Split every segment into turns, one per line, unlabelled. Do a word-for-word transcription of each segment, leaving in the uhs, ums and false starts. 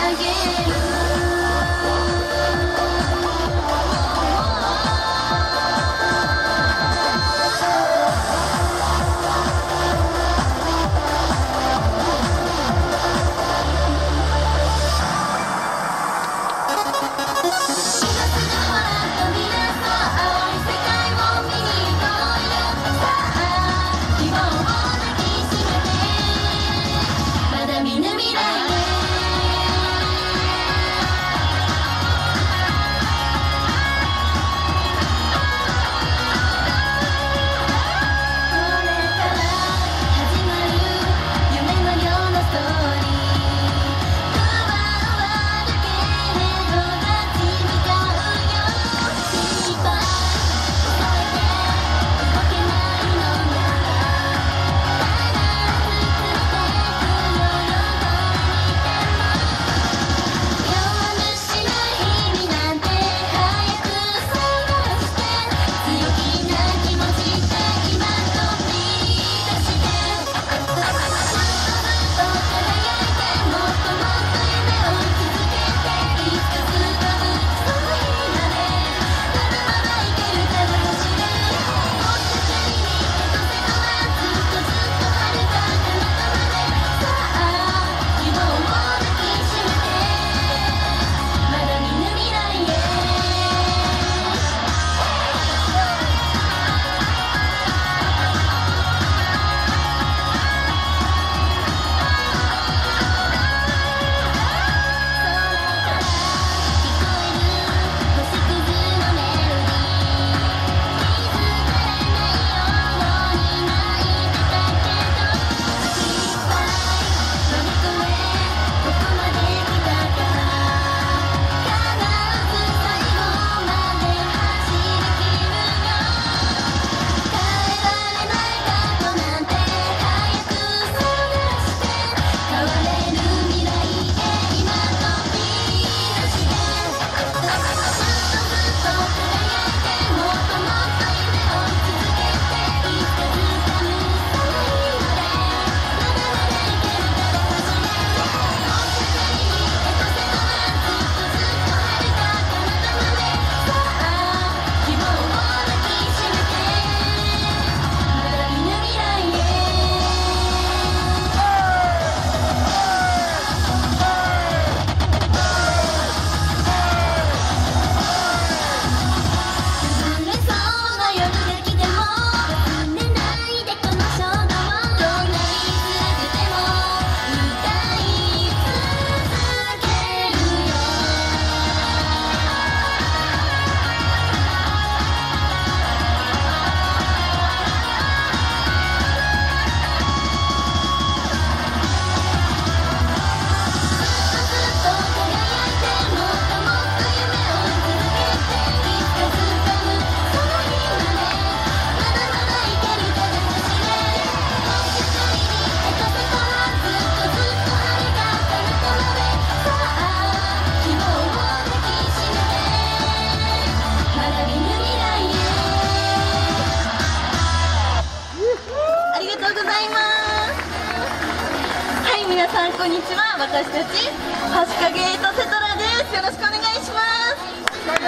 皆さんこんにちは。私たちはちかげとテトラです。よろしくお願いします。はい、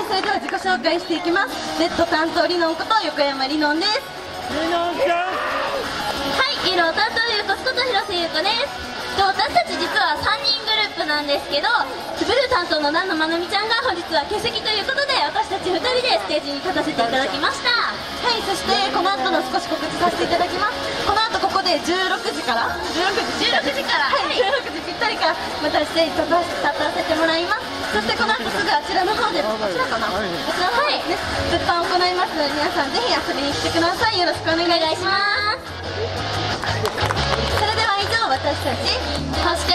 それでは自己紹介していきます。ネット担当リノンこと横山リノンです。
リノンちゃん。
はい、イロ担当ゆうここと広瀬優子です。私たち実はさんにんグループなんですけど、ブルー担当の南野まなみちゃんが本日は欠席ということで、私たちふたりでステージに立たせていただきました。
はい、そしてこの後の少し告知させていただきます。この後ここでじゅうろくじからじゅうろくじ
じゅうろくじから
はい、じゅうろくじぴったりからまたステージ立た立たせてもらいます。そしてこの後すぐあちらの方で、こちらかな、こちらの方でね、物販を行いますので、皆さんぜひ遊びに来てください。よろしくお願いします。それでは以上、私たち